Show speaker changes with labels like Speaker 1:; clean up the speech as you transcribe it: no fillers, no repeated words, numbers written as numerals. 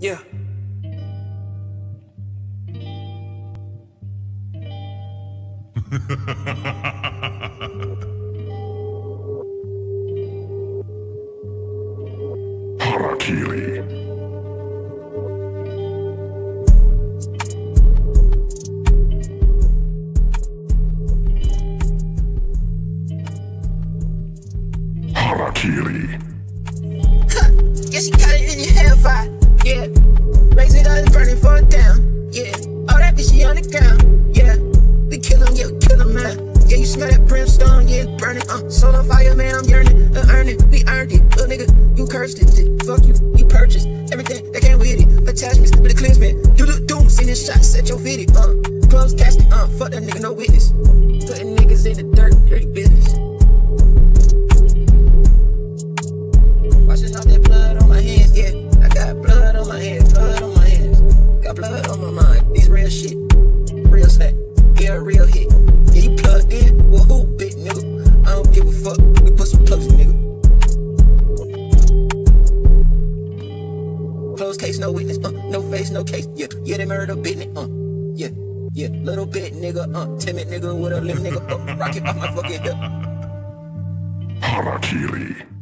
Speaker 1: Yeah.
Speaker 2: Harakiri. Harakiri.
Speaker 3: Yeah, she got it in your hellfire. Yeah. Raise it up and burn it for down. Yeah. All that bitch, she on the ground. Yeah. We kill him, yeah, we kill him, man. Yeah, you smell that brimstone, yeah, burn it. Soul on fire, man, I'm yearning. Earn it, we earned it. Little nigga, you cursed it. Fuck you, you purchased everything that came with it. Attachments with the cleansman. Do, send this shot, set your fitted. Close casket, fuck that nigga, no witness. Putting niggas in the dirt, dirty business. Washing off that blood on my hands, yeah. I got blood on my hands, blood on my hands. Got blood on my mind, these real shit. Real snack, yeah, real hit. Yeah, you plugged in, well who bit, nigga? I don't give a fuck, we put some plugs in, nigga. Closed case, no witness, no face, no case, yeah. Yeah, they murder business, yeah. Little bit, nigga, timid nigga with a limp, nigga, rocket off my fucking hip.
Speaker 2: Harakiri.